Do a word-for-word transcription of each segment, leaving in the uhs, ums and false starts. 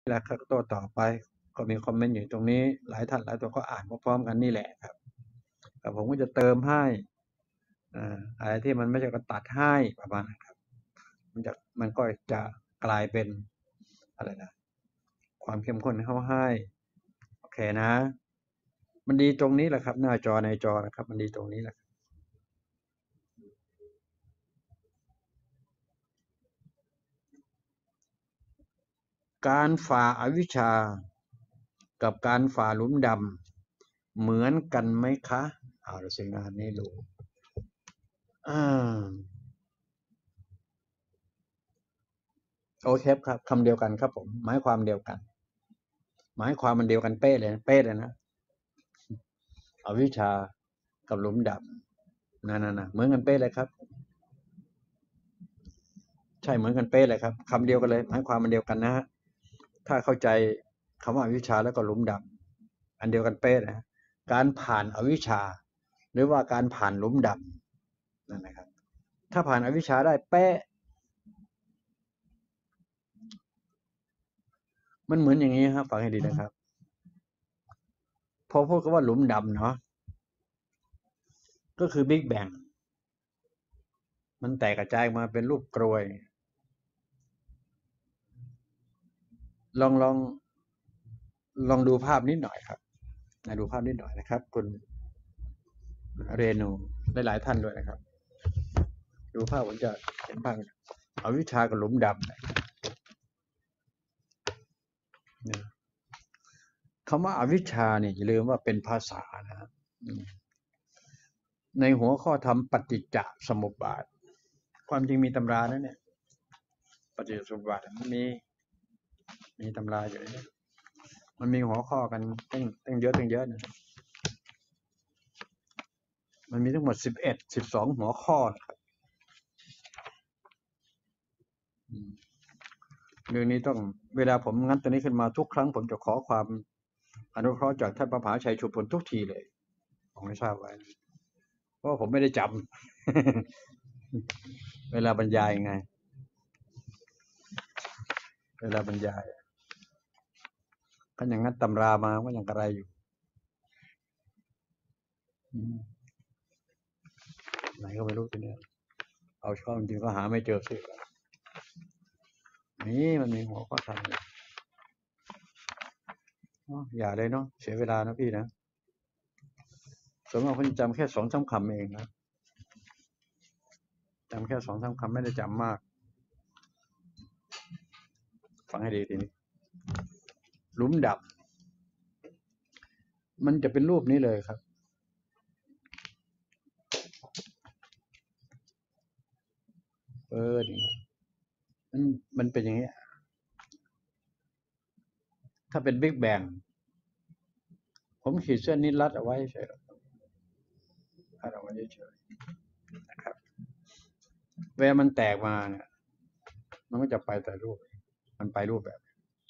แล้วก็โต้ตอบไปก็มีคอมเมนต์อยู่ตรงนี้หลายท่านหลายตัวก็อ่านพร้อมๆกันนี่แหละครับแต่ผมก็จะเติมให้อ่าอะไรที่มันไม่ใช่ก็ตัดให้ประมาณนั้นครับมันจะมันก็จะกลายเป็นอะไรนะความเข้มข้นเข้าให้โอเคนะมันดีตรงนี้แหละครับหน้าจอในจอนะครับมันดีตรงนี้แหละการฝ่าอวิชชากับการฝ่าหลุมดำเหมือนกันไหมคะเอาละสิงานนี้ดูอ่าโอเคครับคำเดียวกันครับผมหมายความเดียวกันหมายความมันเดียวกันเป๊ะเลยเป๊ะเลยนะอวิชชากับหลุมดำนั่นๆเหมือนกันเป๊ะเลยครับใช่เหมือนกันเป๊ะเลยครับคำเดียวกันเลยหมายความมันเดียวกันนะฮะถ้าเข้าใจคำว่าอวิชชาแล้วก็หลุมดำอันเดียวกันเป๊ะนะการผ่านอวิชชาหรือว่าการผ่านหลุมดำนั่นนะครับถ้าผ่านอวิชชาได้เป๊ะมันเหมือนอย่างนี้ครับฟังให้ดีนะครับพอพูดคำว่าหลุมดำเนาะก็คือบิ๊กแบงมันแตกกระจายมาเป็นรูปกรวยลองลองลองดูภาพนิดหน่อยครับนะดูภาพนิดหน่อยนะครับคุณเรนูได้หลายท่านด้วยนะครับดูภาพผมจะเห็นภาพอวิชชากับหลุมดำเนี่ยคำว่าอวิชชาเนี่ยอย่าลืมว่าเป็นภาษานะครับในหัวข้อธรรมปฏิจจสมุปบาทความจริงมีตำรานะเนี่ยปฏิจจสมุปบาทมันมีมีตำราอยู่เนี่ยมันมีหัวข้อกันตั้งตั้งเยอะตั้งเยอะนะมันมีทั้งหมดสิบเอ็ดสิบสองหัวข้อครับเรื่องนี้ต้องเวลาผมงัดตัวนี้ขึ้นมาทุกครั้งผมจะขอความอนุเคราะห์จากท่านพระมหาชัยชุมพลทุกทีเลยผมไม่ทราบไว้เพราะผมไม่ได้จำเวลาบรรยายไงเวลาบรรยายก็อย่างงัดตำรามาก็อย่างอะไรอยู่ไหนก็ไม่รู้ทีเนี้ยเอาช่องจริงก็หาไม่เจอสินี่มันมีหัวข้อธรรมเลยอย่าเลยเนาะเสียเวลานะพี่นะส่วนมากคนจำแค่สองสามคำเองนะจำแค่สองสามคำไม่ได้จำมากฟังให้ดีทีนี้หลุมดับมันจะเป็นรูปนี้เลยครับเออนี่มันมันเป็นอย่างนี้ถ้าเป็นบิ๊กแบงผมขีดเส้นนี้รัดเอาไว้เฉยรัดเอาไว้เฉยนะครับเวลามันแตกมาเนี่ยมันก็จะไปแต่รูปมันไปรูปแบบ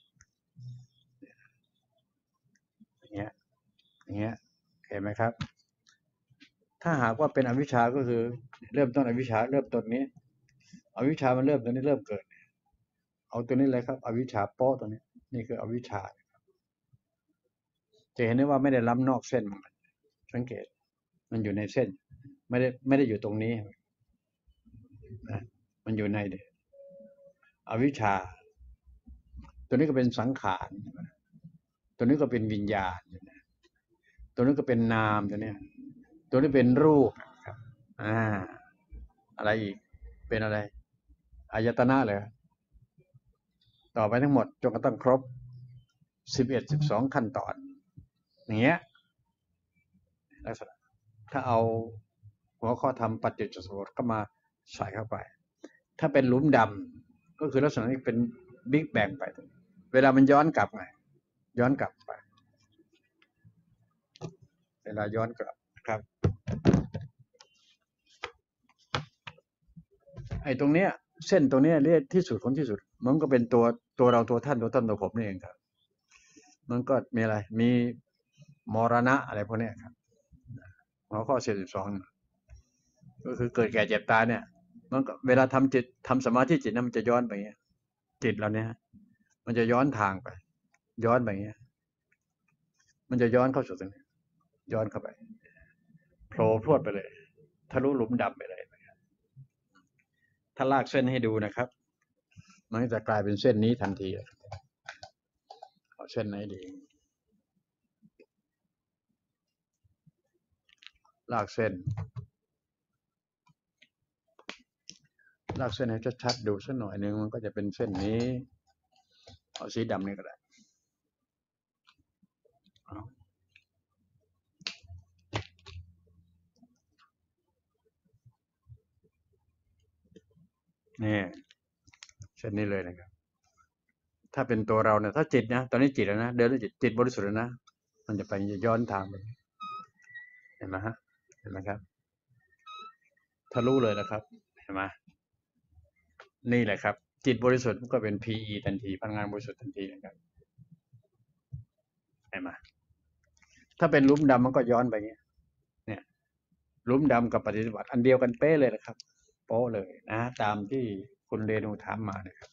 อย่างเงี้ยอย่างเงี้ยเห็นไหมครับถ้าหากว่าเป็นอวิชชาก็คือเริ่มต้นอวิชชาเริ่มต้นนี้อวิชชามันเริ่มตัวนี้เริ่มเกิดเอาตัวนี้เลยครับอวิชชาโป๊ะตัวนี้นี่คืออวิชชาจะเห็นได้ว่าไม่ได้ล้ำนอกเส้นมันสังเกตมันอยู่ในเส้นไม่ได้ไม่ได้อยู่ตรงนี้นะมันอยู่ในอวิชชาตัวนี้ก็เป็นสังขารตัวนี้ก็เป็นวิญญาณตัวนี้ก็เป็นนามตัวนี้ตัวนี้เป็นรูปครับอ่าอะไรอีกเป็นอะไรอายตนะเลยต่อไปทั้งหมดจนกระทั่งครบสิบเอ็ดสิบสองขั้นตอนอย่างเงี้ยลักษณะถ้าเอาหัวข้อธรรมปฏิจจสมุปบาทเข้ามาใส่เข้าไปถ้าเป็นหลุมดำก็คือลักษณะนี้เป็นบิ๊กแบงไปเวลามันย้อนกลับไงย้อนกลับไปเวลาย้อนกลับครับไอ้ตรงเนี้ยเส้นตรงเนี้ยเรียกที่สุดของที่สุดมันก็เป็นตัวตัวเราตัวท่านตัวท่านตัวผมนี่เองครับมันก็มีอะไรมีมรณะอะไรพวกนี้ครับหัวข้อสี่สิบสองก็คือเกิดแก่เจ็บตายเนี่ยมันก็เวลาทำจิตทำสมาธิจิตนั้นมันจะย้อนไปเงี้ยจิตเราเนี่ยมันจะย้อนทางไปย้อนไปอย่างเงี้ยมันจะย้อนเข้าสู่ตรงนี้ย้อนเข้าไปโผล่พรวดไปเลยทะลุหลุมดำไปเลยถ้าลากเส้นให้ดูนะครับมันจะกลายเป็นเส้นนี้ทันทีเอาเส้นไหนดีลากเส้นลากเส้นให้ชัดๆดูสักหน่อยนึงมันก็จะเป็นเส้นนี้เอาสีดำนี่ก็ได้นี่เส้นนี้เลยนะครับถ้าเป็นตัวเราเนี่ยถ้าจิตนะตอนนี้จิตแล้วนะเดินด้วยจิตจิตบริสุทธิ์แล้วนะมันจะไปย้อนทางไปเห็นไหมฮะเห็นไหมครับทะลุเลยนะครับเห็นไหมนี่แหละครับจิตบริสุทธิ์ก็เป็น พี อี ทันทีพลังงานบริสุทธิ์ทันทีนะครับเห็นไหมถ้าเป็นลุ่มดำมันก็ย้อนไปเงี้ยเนี่ยลุ่มดำกับปฏิบัติอันเดียวกันเป๊ะเลยนะครับโป๊ะเลยนะตามที่คุณเรนูถามมานะครับ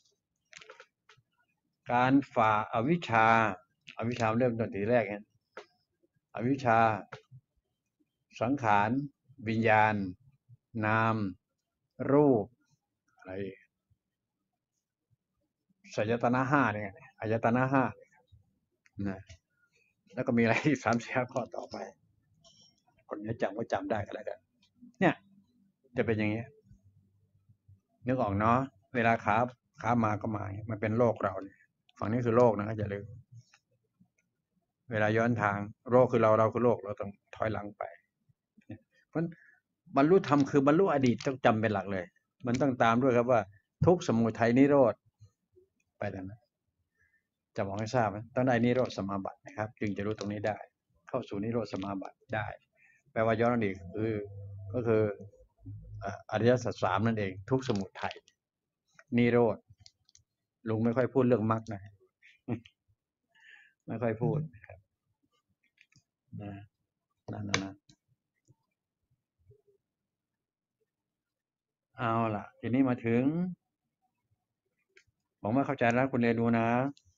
การฝ่าอวิชชาอวิชชาเริ่มต้นทีแรกเนี่ยอวิชชาสังขารวิญญาณนามรูปอะไรสายตนะห้าเนี่ยอายตนะห้านะแล้วก็มีอะไรที่สามสี่ข้อต่อไปคนนี้จำก็จำได้ก็แล้วกันเนี่ยจะเป็นอย่างนี้นึกออกเนาะเวลาขาขามาก็มามันเป็นโลกเราเนี่ยฝั่งนี้คือโลกนะอย่าลืมเวลาย้อนทางโลกคือเราเราคือโลกเราต้องถอยหลังไปเพราะบรรลุธรรมคือบรรลุอดีตต้องจำเป็นหลักเลยมันต้องตามด้วยครับว่าทุกสมุทัยนิโรธไปแล้วนะจะบอกให้ทราบไหมต้องได้นิโรธสมาบัตินะครับจึงจะรู้ตรงนี้ได้เข้าสู่นิโรธสมาบัติได้แปลว่าย้อนอดีตคือก็คืออริยสัจสามนั่นเองทุกสมุทัยนิโรธลุงไม่ค่อยพูดเรื่องมรรคนะไม่ค่อยพูดครับนะนั่นนะนะเอาล่ะทีนี้มาถึงผมไม่เข้าใจแล้วคุณเรนูนะ